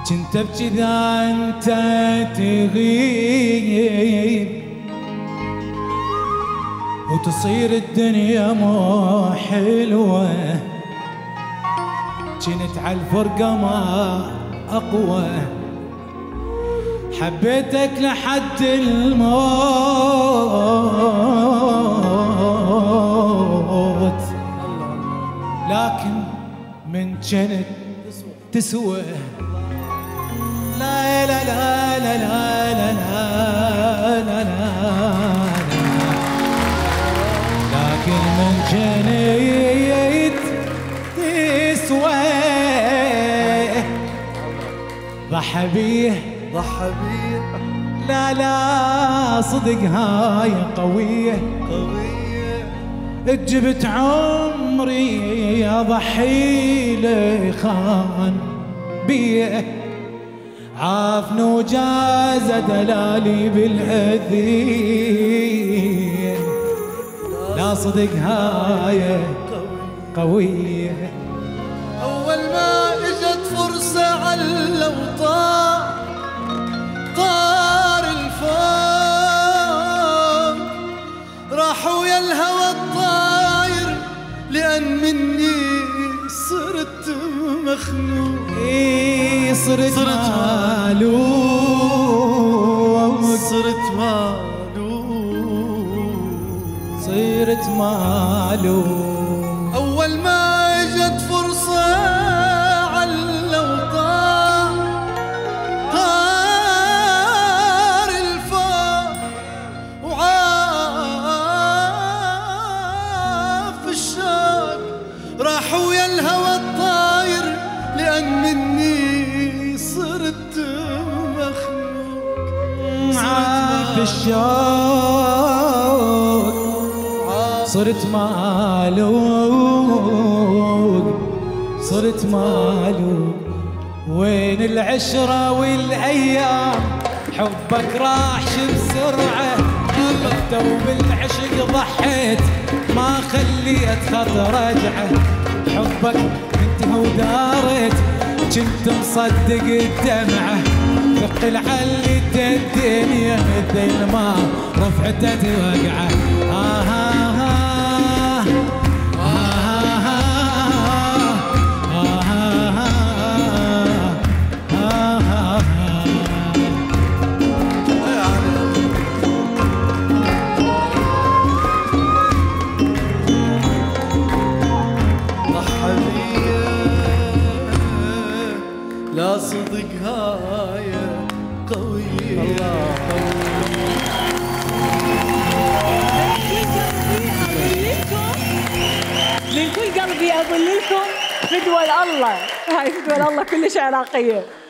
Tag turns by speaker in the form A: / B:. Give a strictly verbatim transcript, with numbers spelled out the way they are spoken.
A: كنت بجذا انت تغيب وتصير الدنيا مو حلوة، كنت عالفرقة ما أقوى، حبيتك لحد الموت، لكن من كنت تسوى لا لا لا لا لا لا لا لا لكن من جنيت تسوى ضحى بيه
B: ضحى بيه
A: لا لا صدق هاي قوية
B: قوية،
A: جبت عمري اضحي له خان بيه، عافني وجاز دلالي بالأذين، لا صدق هاي قوية.
B: أول ما إجت فرصة علّو طار طار الفوق، راح ويا الهوى الطاير لأن مني صرت مخنوق،
A: إيه صرت
B: صرت
A: مالوق
B: صرت مالوق
A: صرت مالوق.
B: أول ما إجت فرصة علّو طار طار الفوق، وعاف الشوق، راح ويا الهوى الطاير لأن مني صرت مخنوق،
A: عاف الشوق صرت مالوق صرت مالوق. وين العشرة والأيام حبك راح بسرعة، لو بالعشق ضحيت ما خليت خط رجعه، حبك انتهى ودارت كنت مصدق الدمعة، ثقل علت الدنيا مثل ما رفعتت وقعه. آه آه
B: لا صدق هاي قوية.
C: من كل قلبي أقول لكم فدوى الله، هاي فدوى الله كلش عراقية.